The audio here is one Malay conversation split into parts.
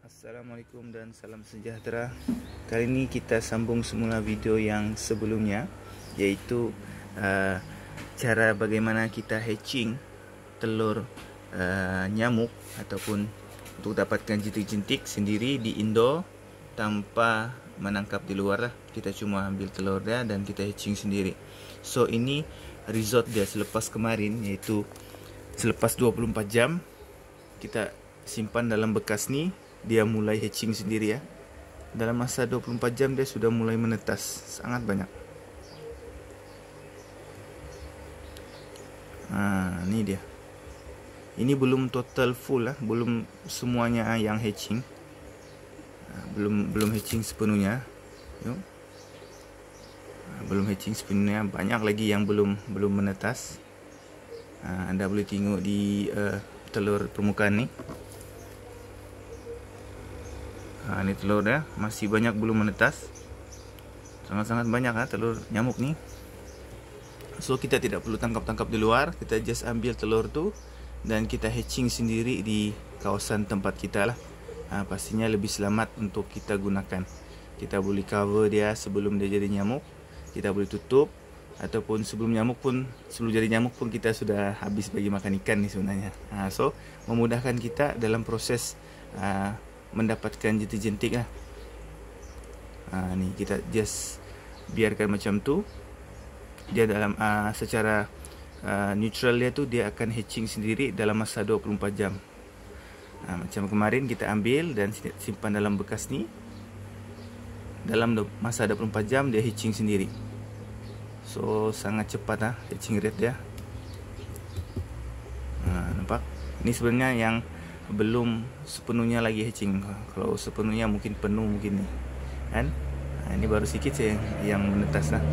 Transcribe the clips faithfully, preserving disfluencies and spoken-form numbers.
Assalamualaikum dan salam sejahtera. Kali ini kita sambung semula video yang sebelumnya, iaitu uh, cara bagaimana kita hatching telur uh, nyamuk ataupun untuk dapatkan jentik-jentik sendiri di indoor tanpa menangkap di luar lah. Kita cuma ambil telur dia dan kita hatching sendiri. So ini result dia selepas kemarin, iaitu selepas dua puluh empat jam kita simpan dalam bekas ni, dia mulai hatching sendiri ya. Dalam masa dua puluh empat jam dia sudah mulai menetas sangat banyak. Nah, ini dia. Ini belum total full lah, belum semuanya yang hatching. Nah, belum belum hatching sepenuhnya. Yuk. Nah, belum hatching sepenuhnya, banyak lagi yang belum belum menetas. Nah, anda boleh tengok di uh, telur permukaan ni. Nah, ini telur dia masih banyak belum menetas. Sangat-sangat banyak ha, telur nyamuk ni. So kita tidak perlu tangkap-tangkap di luar, kita just ambil telur tu dan kita hatching sendiri di kawasan tempat kita lah. Ha, pastinya lebih selamat untuk kita gunakan. Kita boleh cover dia sebelum dia jadi nyamuk, kita boleh tutup, ataupun sebelum nyamuk pun, sebelum jadi nyamuk pun kita sudah habis bagi makan ikan ni sebenarnya. Ha, so memudahkan kita dalam proses uh, mendapatkan jentik-jentik lah. Ha, ni kita just biarkan macam tu. Dia dalam uh, secara uh, neutral dia tu dia akan hatching sendiri dalam masa dua puluh empat jam. Ha, macam kemarin kita ambil dan simpan dalam bekas ni. Dalam masa dua puluh empat jam dia hatching sendiri. So sangat cepat lah hatching rate dia. Ha, nampak? Ini sebenarnya yang belum sepenuhnya lagi hatching. Kalau sepenuhnya mungkin penuh mungkin ni kan. Nah, ini baru sikit saja yang menetas lah.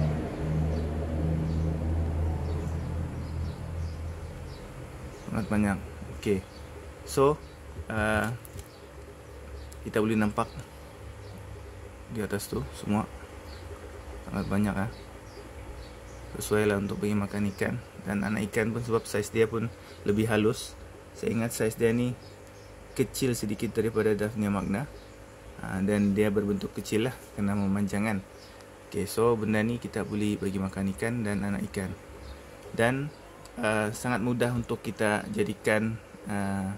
Sangat banyak. Okey. So uh, kita boleh nampak di atas tu semua sangat banyak ah. Sesuai lah untuk bagi makan ikan. Dan anak ikan pun sebab saiz dia pun lebih halus. Saya ingat saiz dia ni kecil sedikit daripada Daphnia magna, ha, dan dia berbentuk kecil lah kerana memanjangan. Okay, so benda ni kita boleh bagi makan ikan dan anak ikan. Dan uh, sangat mudah untuk kita jadikan uh,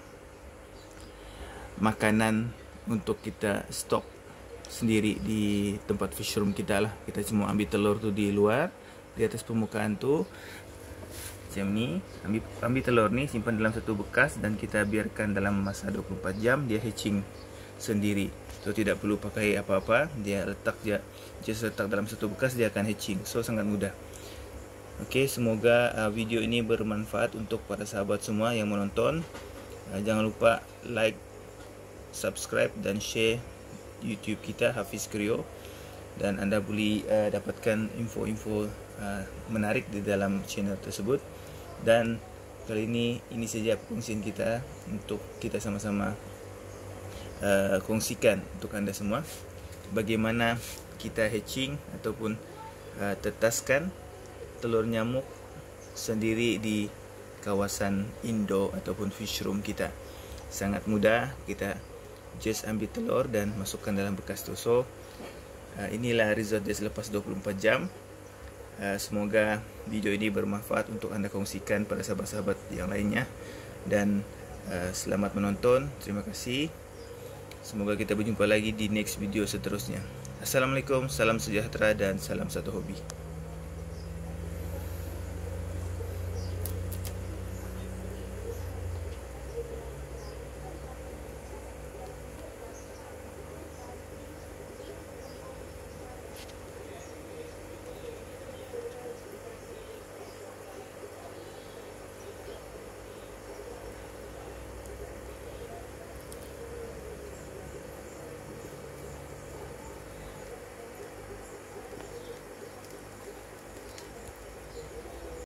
makanan untuk kita stok sendiri di tempat fish room kita lah. Kita cuma ambil telur tu di luar, di atas permukaan tu macam ni, ambil, ambil telur ni simpan dalam satu bekas dan kita biarkan dalam masa dua puluh empat jam dia hatching sendiri. So tidak perlu pakai apa-apa, dia letak dia just letak dalam satu bekas dia akan hatching. So sangat mudah. Okey, semoga uh, video ini bermanfaat untuk para sahabat semua yang menonton. Uh, jangan lupa like, subscribe dan share YouTube kita Hafiz Krio, dan anda boleh uh, dapatkan info-info uh, menarik di dalam channel tersebut. Dan kali ini ini saja perkongsian kita untuk kita sama-sama uh, kongsikan untuk anda semua bagaimana kita hatching ataupun uh, tetaskan telur nyamuk sendiri di kawasan indoor ataupun fish room kita. Sangat mudah, kita just ambil telur dan masukkan dalam bekas tu. So uh, inilah result dia selepas dua puluh empat jam. Uh, semoga video ini bermanfaat untuk anda kongsikan pada sahabat-sahabat yang lainnya. Dan uh, selamat menonton. Terima kasih. Semoga kita berjumpa lagi di next video seterusnya. Assalamualaikum, salam sejahtera dan salam satu hobi.